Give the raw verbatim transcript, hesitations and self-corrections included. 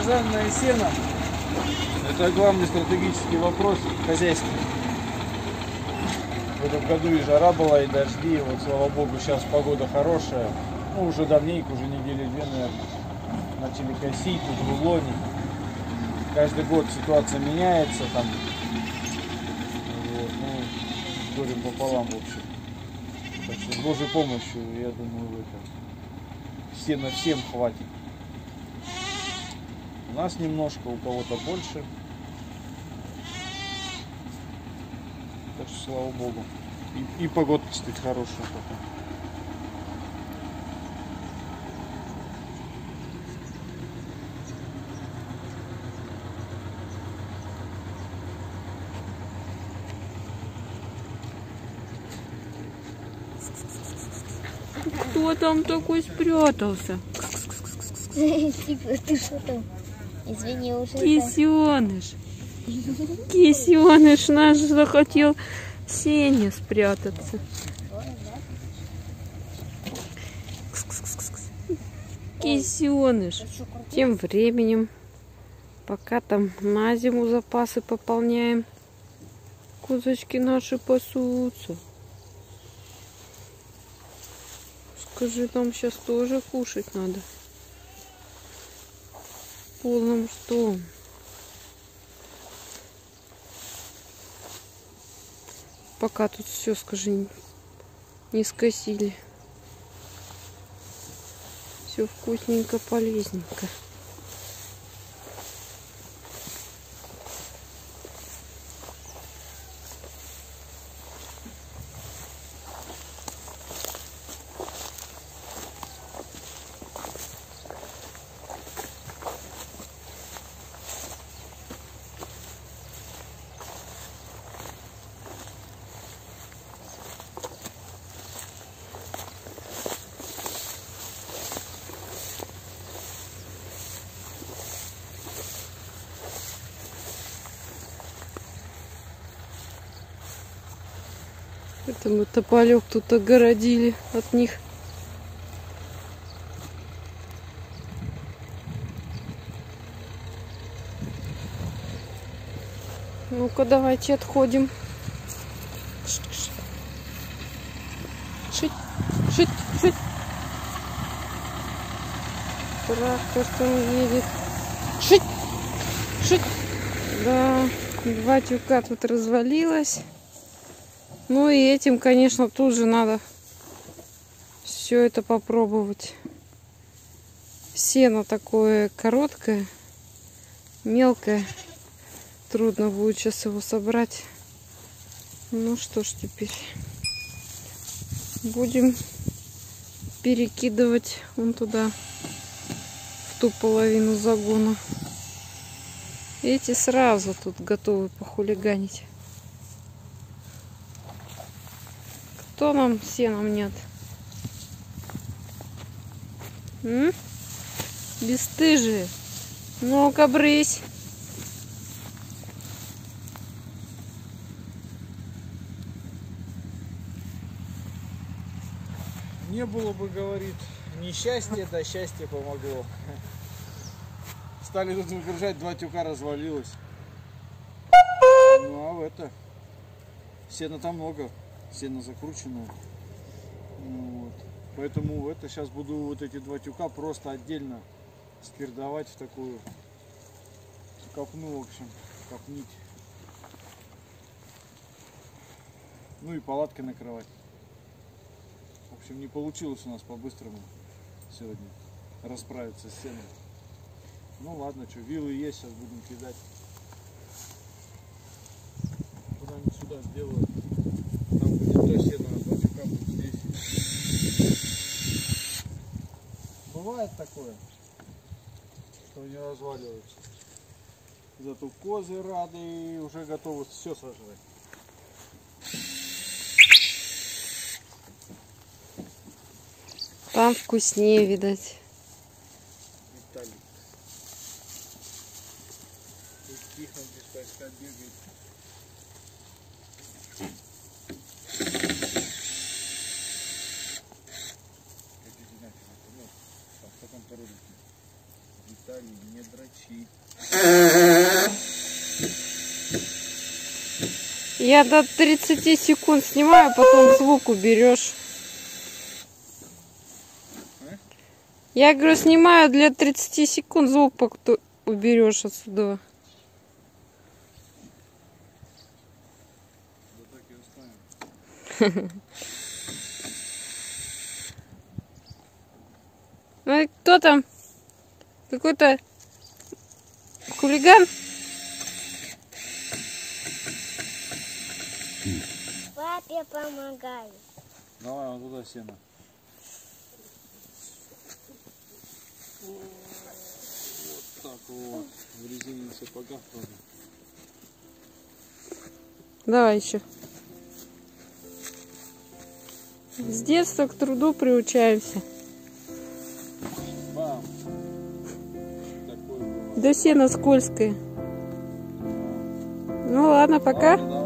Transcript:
долгожданное сено. Это главный стратегический вопрос хозяйства. В этом году и жара была, и дожди. Вот, слава богу, сейчас погода хорошая. Ну, уже давненько, уже недели две, наверное, начали косить, тут в рулоне. Каждый год ситуация меняется там. Вот, ну, горем пополам, в общем. Так что с Божьей помощью, я думаю, это сена всем хватит. У нас немножко, у кого-то больше. Так что слава богу. И, и погода стоит хорошая пока. Кто там такой спрятался? Типа, ты что там? Извини, уже. Кисеныш. Кисеныш наш захотел в сене спрятаться. Кисеныш. Тем временем, пока там на зиму запасы пополняем, козочки наши пасутся. Скажи, нам сейчас тоже кушать надо. Полным что? Пока тут все, скажи, не скосили. Все вкусненько, полезненько. Это мы тополек тут огородили от них. Ну-ка, давайте отходим. Шить, шить, шить. Трактор там едет. Шить, шить. Да, два тюка тут развалилось. Ну и этим, конечно, тут же надо все это попробовать. Сено такое короткое, мелкое. Трудно будет сейчас его собрать. Ну что ж, теперь будем перекидывать вон туда, в ту половину загона. Эти сразу тут готовы похулиганить. Кто нам сеном нет? М? Бесстыжие. Ну-ка, брысь. Не было бы, говорит, несчастье, да счастье помогло. Стали тут выгружать, два тюка развалилось. Ну а это, сена там много. Сено закрученное. Вот. Поэтому это сейчас буду вот эти два тюка просто отдельно спирдовать в такую копну, в общем, копнить. Ну и палаткой накрывать. В общем, не получилось у нас по-быстрому сегодня расправиться с сеном. Ну ладно, что, вилы есть, сейчас будем кидать. Куда-нибудь сюда сделаю. Там будет то сено, а два тюка будет здесь. Бывает такое, что не разваливается. Зато козы рады и уже готовы все сожрать. Там вкуснее, видать. Виталик. Тут тихо, без пайска бегает. Виталий, не дрочи. Молчи. Я до тридцати секунд снимаю, потом звук уберешь. Я говорю, снимаю для тридцати секунд, звук пока уберешь отсюда. Да так и оставим. Ну и кто там? Какой-то хулиган? Папе помогай. Давай, вон туда сено. Вот так вот. В резине сапогах тоже. Давай еще. С детства к труду приучаемся. Бам! Такой был. Да сено скользкое. Ну ладно, пока. Ладно,